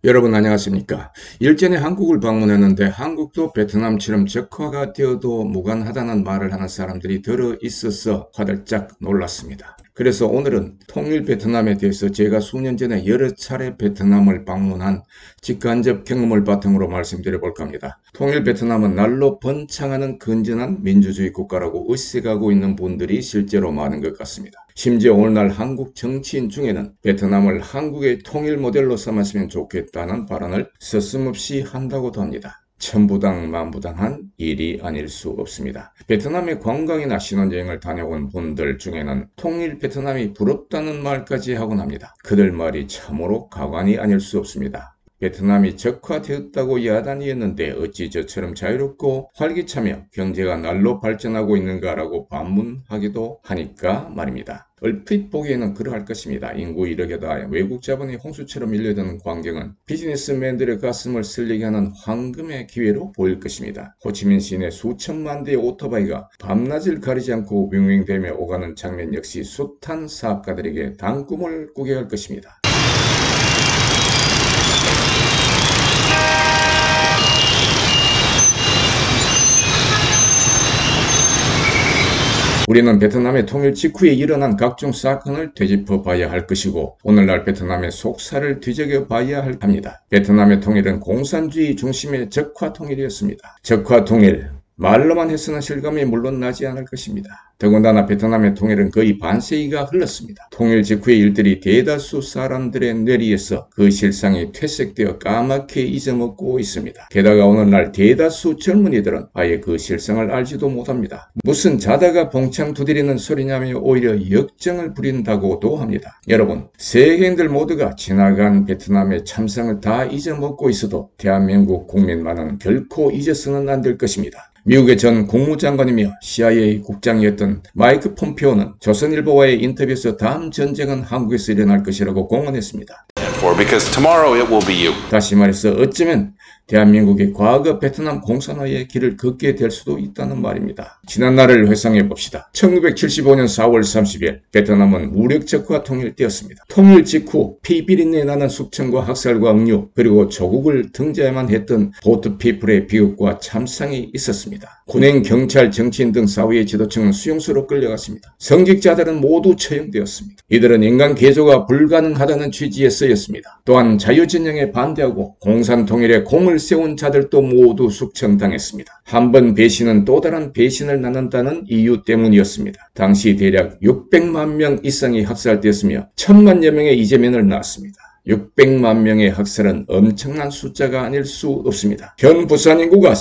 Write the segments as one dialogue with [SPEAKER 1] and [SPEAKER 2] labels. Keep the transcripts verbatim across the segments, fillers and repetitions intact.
[SPEAKER 1] 여러분 안녕하십니까? 일전에 한국을 방문했는데 한국도 베트남처럼 적화가 되어도 무관하다는 말을 하는 사람들이 들어 있어서 화들짝 놀랐습니다. 그래서 오늘은 통일 베트남에 대해서 제가 수년 전에 여러 차례 베트남을 방문한 직간접 경험을 바탕으로 말씀드려 볼까 합니다. 통일 베트남은 날로 번창하는 건전한 민주주의 국가라고 의식하고 있는 분들이 실제로 많은 것 같습니다. 심지어 오늘날 한국 정치인 중에는 베트남을 한국의 통일 모델로 삼았으면 좋겠다는 발언을 서슴없이 한다고도 합니다. 천부당 만부당한 일이 아닐 수 없습니다. 베트남에 관광이나 신혼여행을 다녀온 분들 중에는 통일 베트남이 부럽다는 말까지 하곤 합니다. 그들 말이 참으로 가관이 아닐 수 없습니다. 베트남이 적화되었다고 야단이 했는데 어찌 저처럼 자유롭고 활기차며 경제가 날로 발전하고 있는가라고 반문하기도 하니까 말입니다. 얼핏 보기에는 그러할 것입니다. 인구 일억에다 외국 자본이 홍수처럼 밀려드는 광경은 비즈니스맨들의 가슴을 설레게 하는 황금의 기회로 보일 것입니다. 호치민 시내 수천만 대의 오토바이가 밤낮을 가리지 않고 윙윙대며 오가는 장면 역시 숱한 사업가들에게 단꿈을 꾸게 할 것입니다. 우리는 베트남의 통일 직후에 일어난 각종 사건을 되짚어 봐야 할 것이고 오늘날 베트남의 속사를 뒤적여 봐야 합니다. 베트남의 통일은 공산주의 중심의 적화 통일이었습니다. 적화 통일, 말로만 해서는 실감이 물론 나지 않을 것입니다. 더군다나 베트남의 통일은 거의 반세기가 흘렀습니다. 통일 직후의 일들이 대다수 사람들의 뇌리에서 그 실상이 퇴색되어 까맣게 잊어먹고 있습니다. 게다가 오늘날 대다수 젊은이들은 아예 그 실상을 알지도 못합니다. 무슨 자다가 봉창 두드리는 소리냐며 오히려 역정을 부린다고도 합니다. 여러분, 세계인들 모두가 지나간 베트남의 참상을 다 잊어먹고 있어도 대한민국 국민만은 결코 잊어서는 안 될 것입니다. 미국의 전 국무장관이며 씨아이에이 국장이었던 마이크 폼페오는 조선일보와의 인터뷰에서 다음 전쟁은 한국에서 일어날 것이라고 공언했습니다. 다시 말해서 어쩌면 대한민국이 과거 베트남 공산화의 길을 걷게 될 수도 있다는 말입니다. 지난날을 회상해 봅시다. 천구백칠십오 년 사월 삼십일 베트남은 무력적화 통일되었습니다. 통일 직후 피비린내 나는 숙청과 학살과 억류 그리고 조국을 등재해야만 했던 보트피플의 비극과 참상이 있었습니다. 군행, 경찰, 정치인 등 사회의 지도층은 수용소로 끌려갔습니다. 성직자들은 모두 처형되었습니다. 이들은 인간 개조가 불가능하다는 취지에 쓰였습니다. 또한 자유진영에 반대하고 공산통일에 공을 세운 자들도 모두 숙청당했습니다. 한 번 배신은 또 다른 배신을 낳는다는 이유 때문이었습니다. 당시 대략 육백만 명 이상이 학살되었으며 천만여 명의 이재민을 낳았습니다. 육백만 명의 학살은 엄청난 숫자가 아닐 수 없습니다. 현 부산 인구가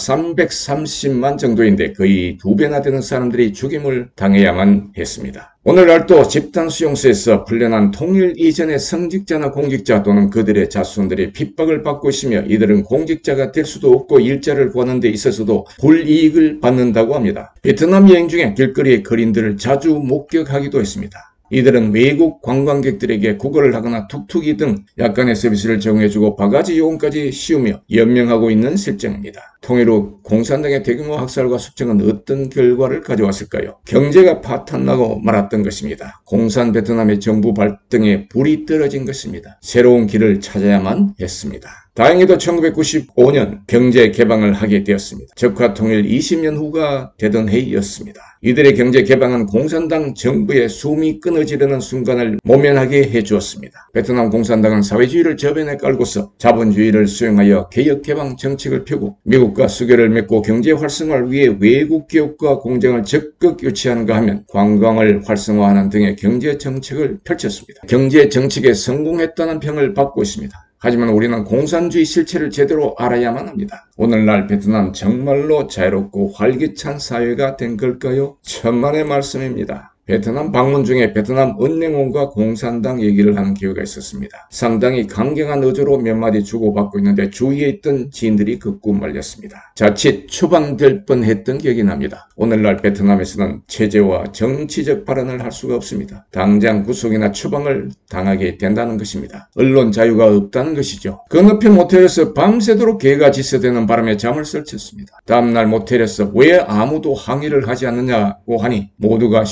[SPEAKER 1] 삼백삼십만 정도인데 거의 두 배나 되는 사람들이 죽임을 당해야만 했습니다. 오늘날도 집단 수용소에서 풀려난 통일 이전의 성직자나 공직자 또는 그들의 자손들이 핍박을 받고 있으며 이들은 공직자가 될 수도 없고 일자를 구하는 데 있어서도 불이익을 받는다고 합니다. 베트남 여행 중에 길거리의 거린들을 자주 목격하기도 했습니다. 이들은 외국 관광객들에게 구걸을 하거나 툭툭이 등 약간의 서비스를 제공해주고 바가지 요금까지 씌우며 연명하고 있는 실정입니다. 통일 후 공산당의 대규모 학살과 숙청은 어떤 결과를 가져왔을까요? 경제가 파탄나고 말았던 것입니다. 공산 베트남의 정부 발등에 불이 떨어진 것입니다. 새로운 길을 찾아야만 했습니다. 다행히도 천구백구십오 년 경제 개방을 하게 되었습니다. 적화 통일 이십 년 후가 되던 해이었습니다. 이들의 경제 개방은 공산당 정부의 숨이 끊어지려는 순간을 모면하게 해주었습니다. 베트남 공산당은 사회주의를 저변에 깔고서 자본주의를 수용하여 개혁 개방 정책을 펴고 미국과 수교를 맺고 경제 활성화를 위해 외국 기업과 공장을 적극 유치하는가 하면 관광을 활성화하는 등의 경제 정책을 펼쳤습니다. 경제 정책에 성공했다는 평을 받고 있습니다. 하지만 우리는 공산주의 실체를 제대로 알아야만 합니다. 오늘날 베트남 정말로 자유롭고 활기찬 사회가 된 걸까요? 천만의 말씀입니다. 베트남 방문 중에 베트남 은행원과 공산당 얘기를 하는 기회가 있었습니다. 상당히 강경한 어조로 몇 마디 주고받고 있는데 주위에 있던 지인들이 극구 말렸습니다. 자칫 추방될 뻔했던 기억이 납니다. 오늘날 베트남에서는 체제와 정치적 발언을 할 수가 없습니다. 당장 구속이나 추방을 당하게 된다는 것입니다. 언론 자유가 없다는 것이죠. 그 높이 모텔에서 밤새도록 개가 짖어대는 바람에 잠을 설쳤습니다. 다음날 모텔에서 왜 아무도 항의를 하지 않느냐고 하니 모두가 쉬쉬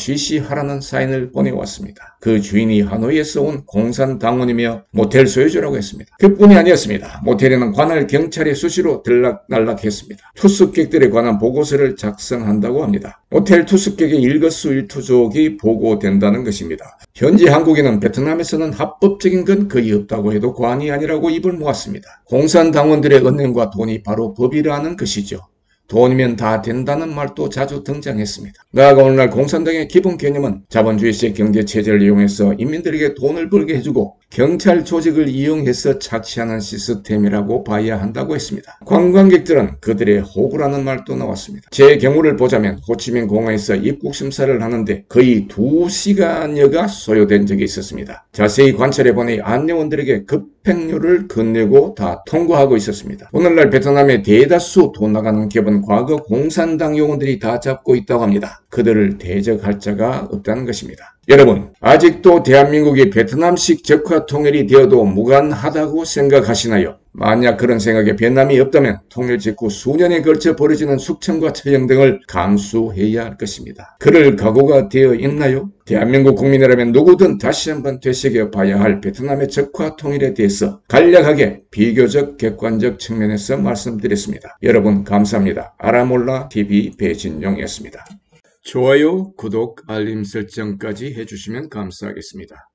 [SPEAKER 1] 하라는 사인을 보내왔습니다. 그 주인이 하노이에서 온 공산당원이며 모텔 소유주라고 했습니다. 그뿐이 아니었습니다. 모텔에는 관할 경찰이 수시로 들락날락했습니다. 투숙객들에 관한 보고서를 작성한다고 합니다. 모텔 투숙객의 일거수일투족이 보고된다는 것입니다. 현지 한국인은 베트남에서는 합법적인 건 거의 없다고 해도 과언이 아니라고 입을 모았습니다. 공산당원들의 은행과 돈이 바로 법이라는 것이죠. 돈이면 다 된다는 말도 자주 등장했습니다. 나아가 오늘날 공산당의 기본 개념은 자본주의식 경제체제를 이용해서 인민들에게 돈을 벌게 해주고 경찰 조직을 이용해서 착취하는 시스템이라고 봐야 한다고 했습니다. 관광객들은 그들의 호구라는 말도 나왔습니다. 제 경우를 보자면 호치민 공항에서 입국 심사를 하는데 거의 두 시간여가 소요된 적이 있었습니다. 자세히 관찰해보니 안내원들에게 급행료를 건네고 다 통과하고 있었습니다. 오늘날 베트남의 대다수 돈 나가는 기업은 과거 공산당 요원들이 다 잡고 있다고 합니다. 그들을 대적할 자가 없다는 것입니다. 여러분, 아직도 대한민국이 베트남식 적화 통일이 되어도 무관하다고 생각하시나요? 만약 그런 생각에 변함이 없다면 통일 직후 수년에 걸쳐 벌어지는 숙청과 처형 등을 감수해야 할 것입니다. 그럴 각오가 되어 있나요? 대한민국 국민이라면 누구든 다시 한번 되새겨 봐야 할 베트남의 적화 통일에 대해서 간략하게 비교적 객관적 측면에서 말씀드렸습니다. 여러분 감사합니다. 알아몰라티비 배진용이었습니다. 좋아요, 구독, 알림 설정까지 해주시면 감사하겠습니다.